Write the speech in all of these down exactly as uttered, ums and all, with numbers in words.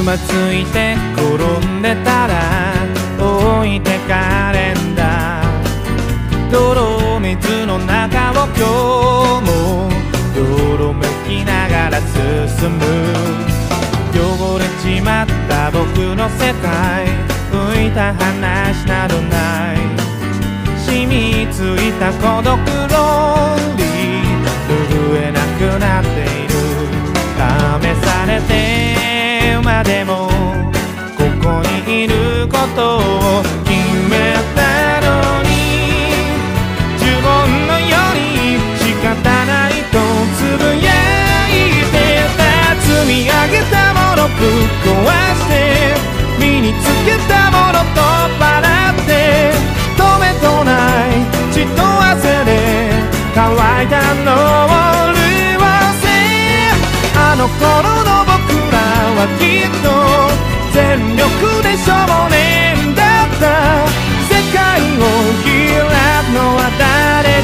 ついて転んでたら置いてかれんだ。泥水の中を今日も泥むきながら進む。汚れちまった僕の世界、浮いた話などない。染みついた孤独ロンリー、拭えなくなっている。試されてまでもここにいることを決めたのに、呪文のように仕方ないとつぶやいてた。積み上げたものぶっ壊して、身につけたものと払って、止めとない血と汗で乾いたノールをせ。あの頃の僕らはきっと全力で少年だった。世界を開くのは誰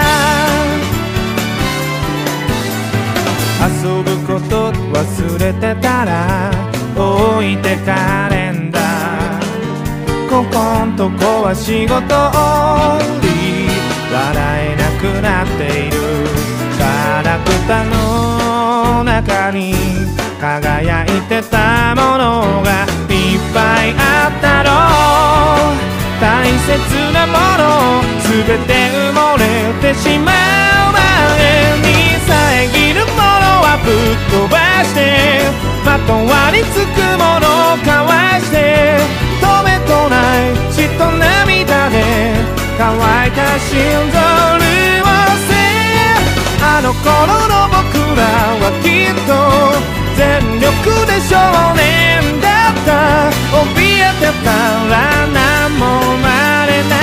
だ。遊ぶこと忘れてたら置いてかれんだ。ここんとこは仕事オンリー、笑えなくなっている。ガラクタの中に輝いてたものがいっぱいあったろう。大切なもの全て埋もれてしまう前に、遮るものはぶっ飛ばして、まとわりつくものをかわして、止めとない血と涙で乾いた心臓を潤せ。あの頃の僕らはきっと全力で少年だった。怯えてたら何も生まれない。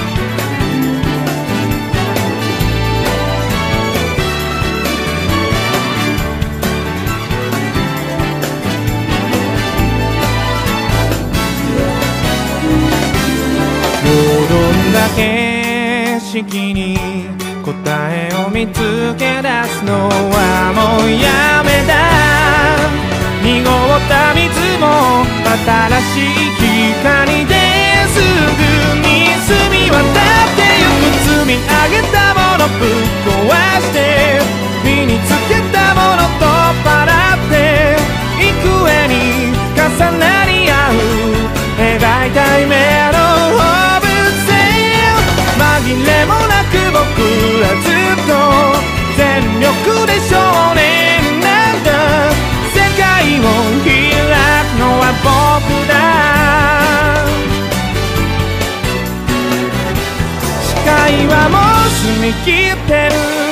よどんだ景色に答えを見つけ出すのはもうやめだ。濁った水も新しい光ですぐに澄み渡ってゆく。積み上げたものぶっ壊して、身につけたものと払って、幾重に重なり合う描いた夢の放物線。紛れもなく僕らずっと全力で少年なんだ。世界を開くのは僕だ。視界はもう澄み切ってる。